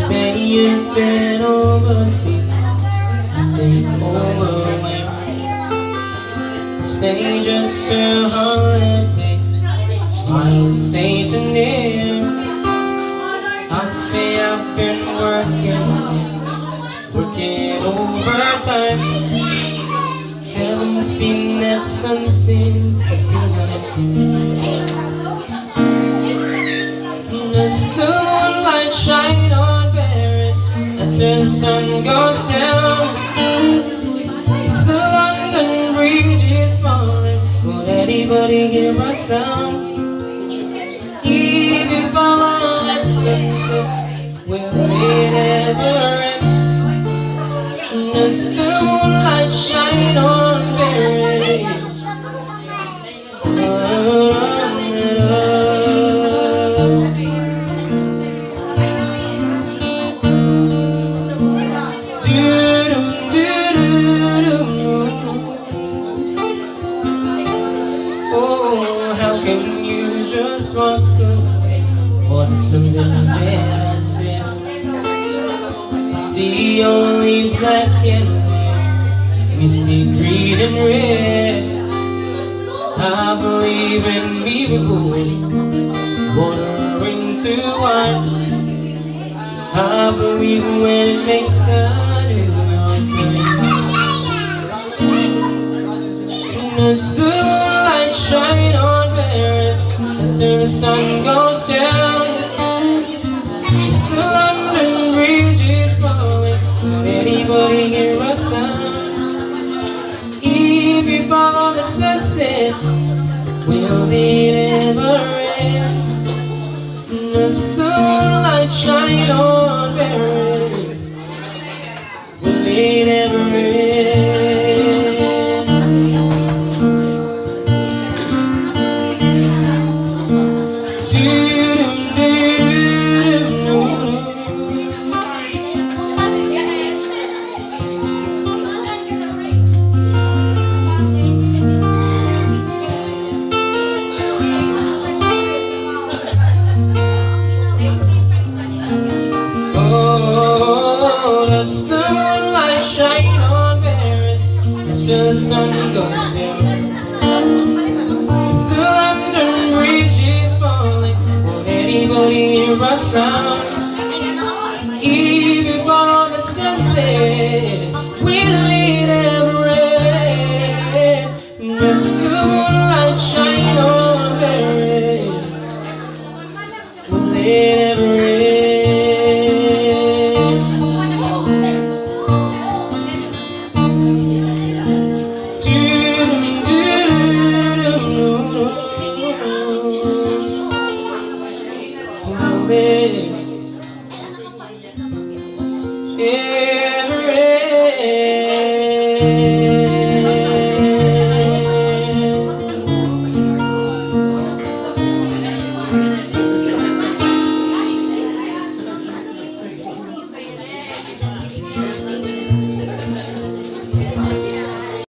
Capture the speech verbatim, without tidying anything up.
say you've been overseas, stay overwhelmed. Say just a holiday, I'll say your name. I'll say I've been working, working overtime. Haven't seen that sun since sixty-nine. Does the moonlight shine on Paris after the sun goes down? If the London Bridge is falling, will anybody hear our sound? If you follow that sunset, will it ever end? Does the moonlight shine on Paris? Oh, how can you just walk away? Was it something that I said? See only black and white, you see green and red. I believe in miracles, water into wine. I believe when it makes the New York Times. Does the moonlight shine on Paris until the sun goes down? If the London Bridge is falling, will anybody hear a sound? If you follow the sunset, will it ever end? Does the moonlight shine on Paris? Will it ever end? Does the moonlight shine on Paris after the sun goes down? If the London Bridge is falling, won't anybody hear our sound? If you follow the sunset, will it ever end? Does the moonlight shine on Paris? Will it ever end? Baby.